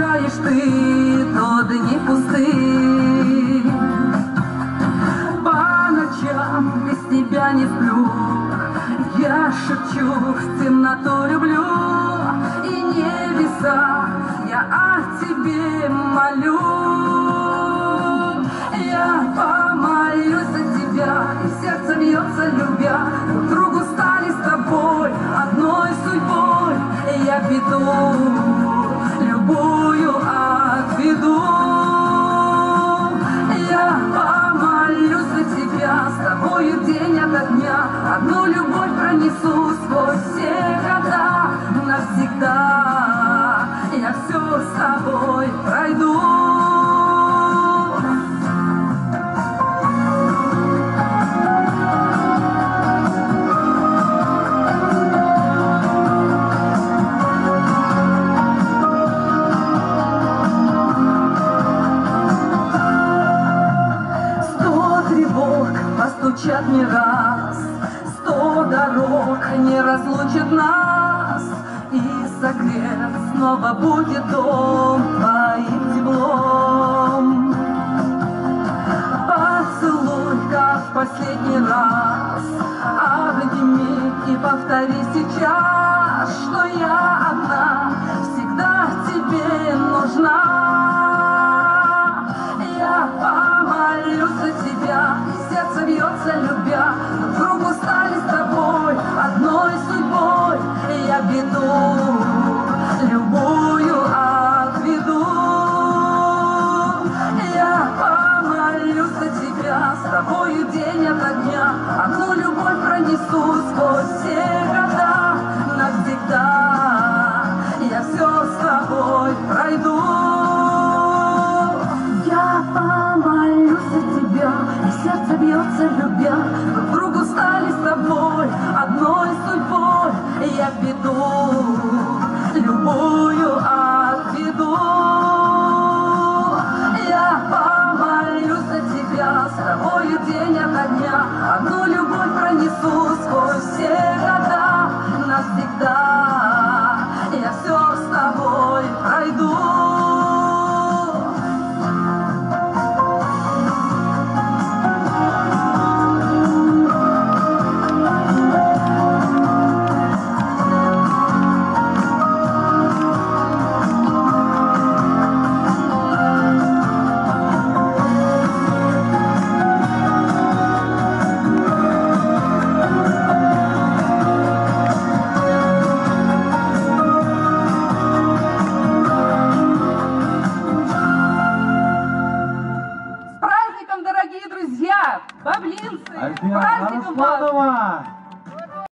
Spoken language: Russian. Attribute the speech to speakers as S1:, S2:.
S1: провожаешь ты, то дни пусты. По ночам без тебя не сплю, я шепчу, в темноту люблю. И небеса я о тебе молю. Я помолюсь за тебя, и сердце бьется, любя. Друг другу стали с тобой одной судьбой. Я беду любую отведу. Я помолюсь за тебя, с тобою день ото дня. Одну любовь пронесу сквозь все года. Навсегда я все с тобой пройду. Постучат не раз, 100 дорог не разлучат нас, и согрет снова будет дом твоим теплом. Поцелуй, как в последний раз, обними и повтори сейчас, что я одна всегда тебе нужна. Я помолюсь за тебя, и сердце бьется, любя. Друг другу стали с тобой одной судьбой. Я беду любую отведу. Я помолюсь за тебя, с тобою день ото дня. Одну любовь пронесу сквозь все года. Навсегда я все с тобой пройду. Я помолюсь за тебя, и сердце бьется, любя. Друг другу стали с тобой одной судьбой. Я беду любую отведу. Я помолюсь за тебя, с тобою день ото дня. Одну любовь пронесу сквозь все года. Навсегда я все с тобой пройду. Баблинцы! С праздником вас!